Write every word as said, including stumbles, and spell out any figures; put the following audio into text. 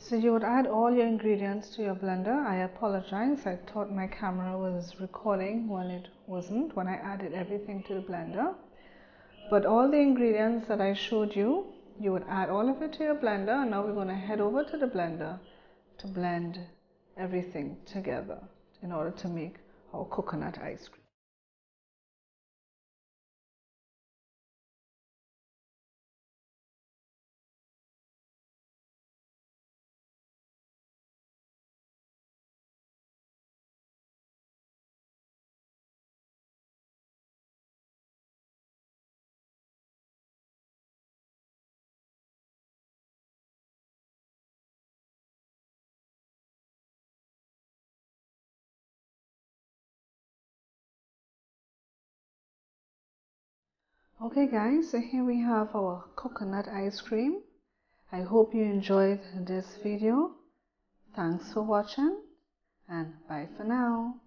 So you would add all your ingredients to your blender. I apologize, I thought my camera was recording when it wasn't, when I added everything to the blender. But all the ingredients that I showed you, you would add all of it to your blender, and now we're going to head over to the blender to blend everything together in order to make our coconut ice cream. Okay guys, so here we have our coconut ice cream. I hope you enjoyed this video. Thanks for watching and bye for now.